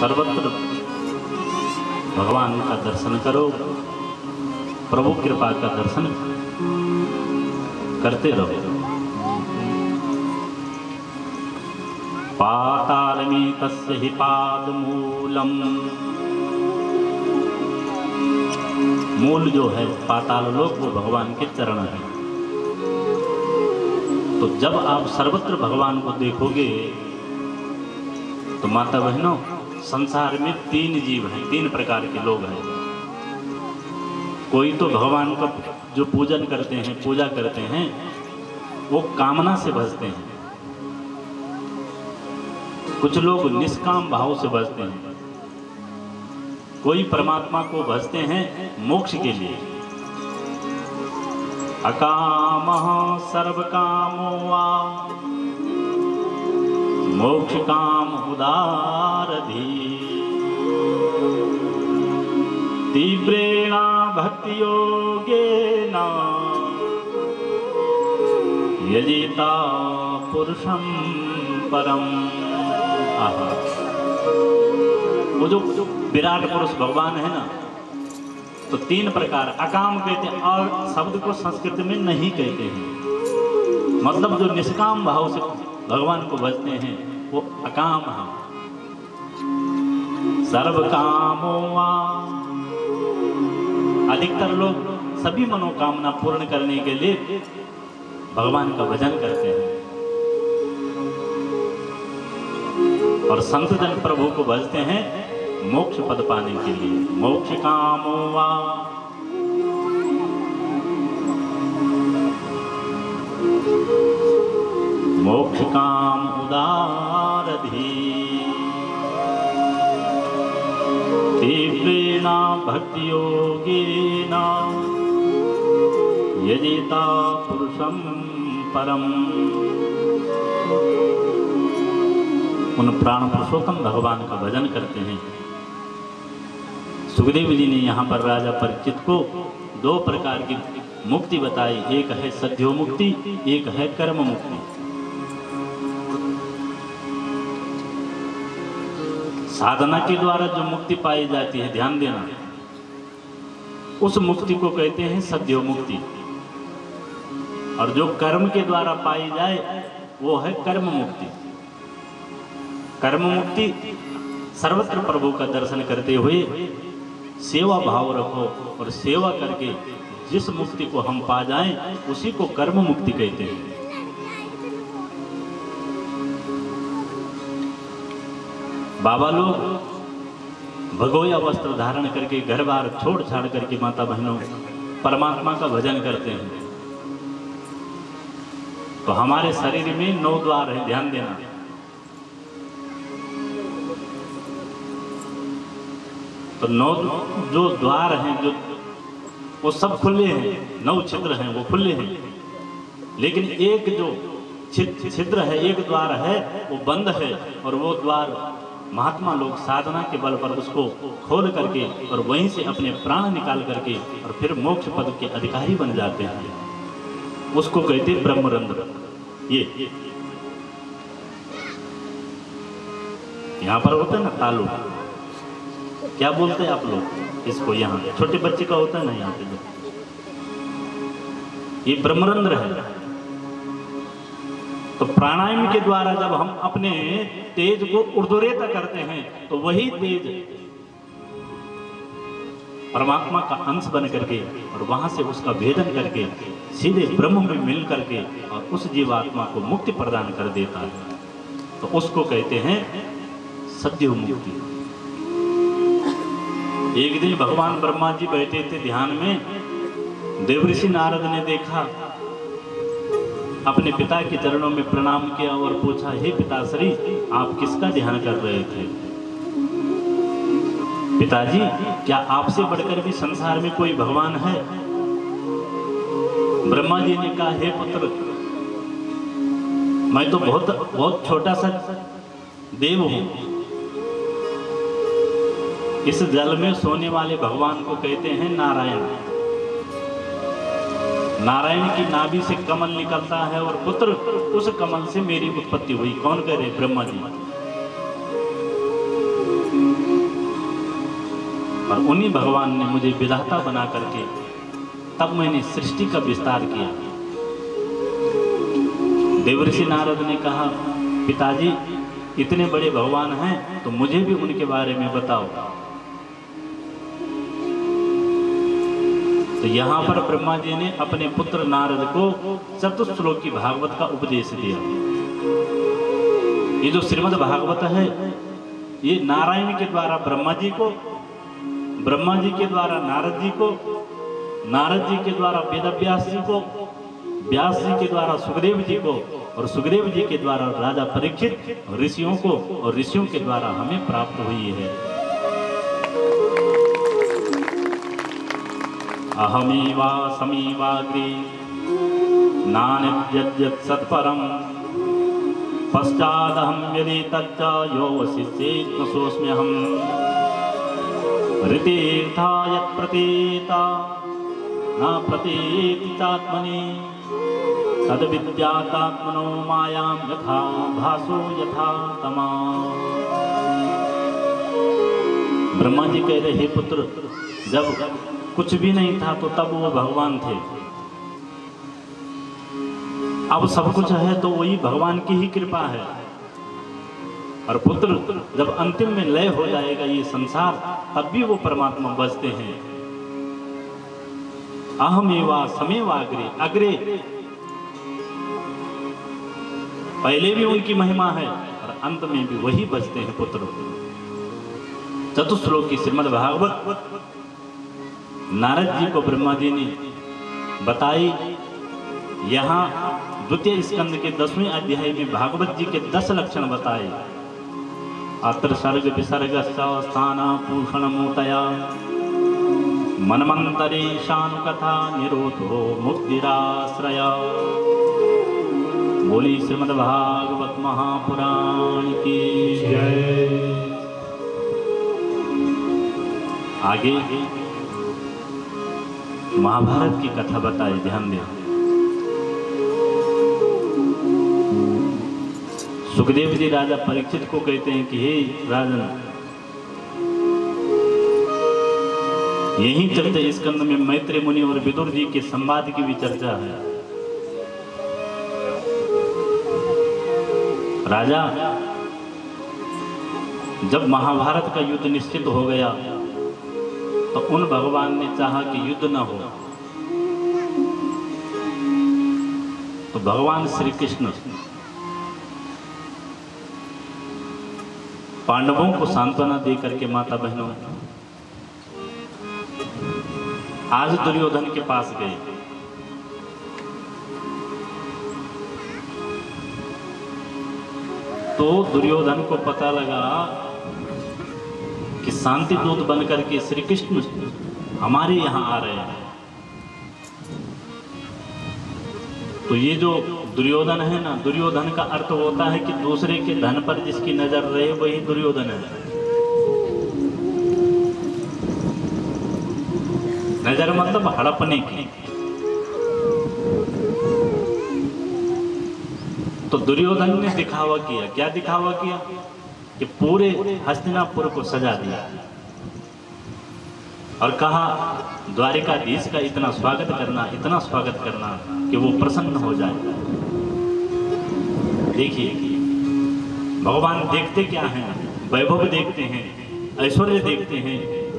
सर्वत्र भगवान का दर्शन करो, प्रभु कृपा का दर्शन करते रहो। पातालमेतस्य हि पादमूलम, मूल जो है पाताल लोक वो भगवान के चरण है। तो जब आप सर्वत्र भगवान को देखोगे तो माता बहनों, संसार में तीन जीव हैं, तीन प्रकार के लोग हैं। कोई तो भगवान का जो पूजन करते हैं, पूजा करते हैं, वो कामना से भजते हैं। कुछ लोग निष्काम भाव से भजते हैं। कोई परमात्मा को भजते हैं मोक्ष के लिए। अकामः सर्वकामो वा मोक्ष काम उदारधि, तीव्रेण भक्ति योगेन यजिता पुरुषं परम। वो जो विराट पुरुष भगवान है ना, तो तीन प्रकार अकाम कहते हैं, और शब्द को संस्कृत में नहीं कहते हैं। मतलब जो निष्काम भाव से भगवान को भजते हैं वो अकाम है। सर्व कामो वा, अधिकतर लोग सभी मनोकामना पूर्ण करने के लिए भगवान का भजन करते हैं। और संत जन प्रभु को भजते हैं मोक्ष पद पाने के लिए। मोक्ष कामो वा, मोक्ष काम उदारधि, तीव्रेण भक्ति योगेन यजिता पुरुषं परम। उन प्राण पुरुषोत्तम भगवान का भजन करते हैं। सुखदेव जी ने यहाँ पर राजा परीक्षित को दो प्रकार की मुक्ति बताई। एक है सद्यो मुक्ति, एक है कर्म मुक्ति। साधना के द्वारा जो मुक्ति पाई जाती है, ध्यान देना, उस मुक्ति को कहते हैं सद्यो मुक्ति। और जो कर्म के द्वारा पाई जाए वो है कर्म मुक्ति। कर्म मुक्ति सर्वत्र प्रभु का दर्शन करते हुए सेवा भाव रखो, और सेवा करके जिस मुक्ति को हम पा जाएं उसी को कर्म मुक्ति कहते हैं। बाबा लोग भगोया वस्त्र धारण करके घर बार छोड़ छाड़ करके माता बहनों परमात्मा का भजन करते हैं। तो हमारे शरीर में 9 द्वार है, ध्यान देना। तो 9 जो द्वार हैं, जो वो सब खुले हैं, 9 छिद्र हैं वो खुले हैं। लेकिन एक जो छिद्र है, एक द्वार है वो बंद है, और वो द्वार महात्मा लोग साधना के बल पर उसको खोल करके और वहीं से अपने प्राण निकाल करके और फिर मोक्ष पद के अधिकारी बन जाते हैं। उसको कहते हैं ब्रह्मरंध्र। ये यहाँ पर होता है ना तालु, क्या बोलते हैं आप लोग इसको? यहाँ छोटे बच्चे का होता है ना, यहाँ पे ये ब्रह्मरंध्र है। तो प्राणायाम के द्वारा जब हम अपने तेज को ऊर्ध्वरेता करते हैं तो वही तेज परमात्मा का अंश बन करके और वहां से उसका भेदन करके सीधे ब्रह्म में मिल करके और उस जीवात्मा को मुक्ति प्रदान कर देता है। तो उसको कहते हैं सद्यो मुक्ति। एक दिन भगवान ब्रह्मा जी बैठे थे ध्यान में। देवऋषि नारद ने देखा, अपने पिता के चरणों में प्रणाम किया और पूछा, हे पिताश्री, आप किसका ध्यान कर रहे थे? पिताजी, क्या आपसे बढ़कर भी संसार में कोई भगवान है? ब्रह्मा जी ने कहा, हे पुत्र, मैं तो बहुत छोटा सा देव हूं। इस जल में सोने वाले भगवान को कहते हैं नारायण। नारायण की नाभि से कमल निकलता है और पुत्र, उस कमल से मेरी उत्पत्ति हुई। कौन कह रहे? ब्रह्मा जी। और उन्हीं भगवान ने मुझे विधाता बना करके तब मैंने सृष्टि का विस्तार किया। देवर्षि नारद ने कहा, पिताजी इतने बड़े भगवान हैं तो मुझे भी उनके बारे में बताओ। तो यहाँ पर ब्रह्मा जी ने अपने पुत्र नारद को चतुश्लोकी भागवत का उपदेश दिया। ये जो श्रीमद् भागवत है ये नारायण के द्वारा ब्रह्मा जी को, ब्रह्मा जी के द्वारा नारद जी को, नारद जी के द्वारा वेदव्यास जी को, व्यास जी के द्वारा सुखदेव जी को, और सुखदेव जी के द्वारा राजा परीक्षित ऋषियों को, और ऋषियों के द्वारा हमें प्राप्त हुई है। अहमेवा समीवाग्रे नान्यद्यत् सत्परम् पश्चादहं यदि तच्च यो वसिष्येत् न सोऽस्म्यहम् ऋतेर्था यत् प्रतीता न प्रतीति चात्मनि तद्विद्यातात्मनो मायां यथा भासो यथा तमा। ब्रह्मा जी कह रहे, हे पुत्र, जब कुछ भी नहीं था तो तब वो भगवान थे, अब सब कुछ है तो वही भगवान की ही कृपा है। और पुत्र, जब अंतिम में लय हो जाएगा ये संसार, तब भी वो परमात्मा बचते हैं। अहमेवा समेवाग्रे, अग्रे पहले भी उनकी महिमा है और अंत में भी वही बचते हैं पुत्र। चतुश्लोकी श्रीमद् भागवत नारद जी को ब्रह्मा जी ने बताई। यहाँ द्वितीय स्कंद के 10वें अध्याय में भागवत जी के 10 लक्षण बताए। अत्र सर्ग विसर्ग स्थान पूषण मूतया मनमंतरे शानुकथा निरोधो मुक्तिराश्रया। बोली श्रीमद् भागवत महापुराण की जय। आगे महाभारत की कथा बताई, ध्यान दें। सुखदेव जी राजा परीक्षित को कहते हैं कि हे राजन, यहीं चलते स्कंद में मैत्री मुनि और विदुर जी के संवाद की भी चर्चा है। राजा, जब महाभारत का युद्ध निश्चित हो गया तो उन भगवान ने चाहा कि युद्ध न हो, तो भगवान श्री कृष्ण पांडवों को सांत्वना दे करके, माता बहनों, आज दुर्योधन के पास गए। तो दुर्योधन को पता लगा कि शांति दूत बनकर के श्री कृष्ण हमारे यहाँ आ रहे हैं। तो ये जो दुर्योधन है ना, दुर्योधन का अर्थ होता है कि दूसरे के धन पर जिसकी नजर रहे वही दुर्योधन है। नजर मतलब हड़पने की। तो दुर्योधन ने दिखावा किया। क्या दिखावा किया? कि पूरे हस्तिनापुर को सजा दिया और कहा द्वारिकाधीश का इतना स्वागत करना, इतना स्वागत करना कि वो प्रसन्न हो जाए। देखिए भगवान देखते क्या हैं? वैभव देखते हैं, ऐश्वर्य देखते हैं,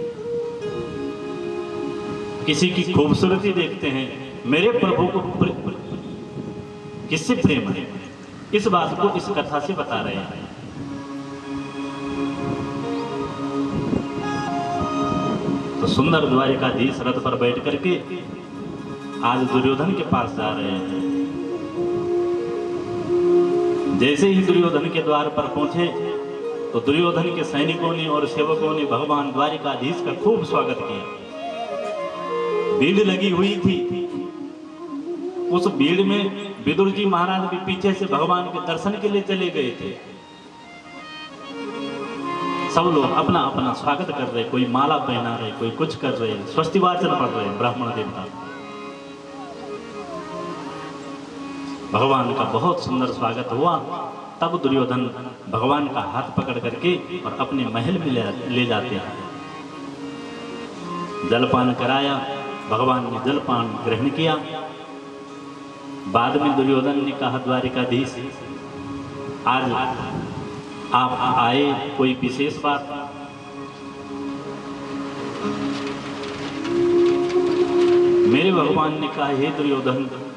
किसी की खूबसूरती देखते हैं। मेरे प्रभु को किससे प्रेम है, इस बात को इस कथा से बता रहे हैं। तो सुंदर द्वारिकाधीश रथ पर बैठ करके आज दुर्योधन के पास जा रहे हैं। जैसे ही दुर्योधन के द्वार पर पहुंचे तो दुर्योधन के सैनिकों ने और सेवकों ने भगवान द्वारिकाधीश का खूब स्वागत किया। भीड़ लगी हुई थी। उस भीड़ में विदुर जी महाराज भी पीछे से भगवान के दर्शन के लिए चले गए थे। सब लोग अपना अपना स्वागत कर रहे, कोई माला पहना रहे, कोई कुछ कर रहे, स्वस्ति वाचन पढ़ रहे ब्राह्मण देवता। भगवान का बहुत सुंदर स्वागत हुआ। तब दुर्योधन भगवान का हाथ पकड़ करके और अपने महल में ले जाते हैं। जलपान कराया, भगवान ने जलपान ग्रहण किया। बाद में दुर्योधन ने कहा, द्वारिकाधीश आज आप आए, कोई विशेष बात? मेरे भगवान ने कहा, हे दुर्योधन,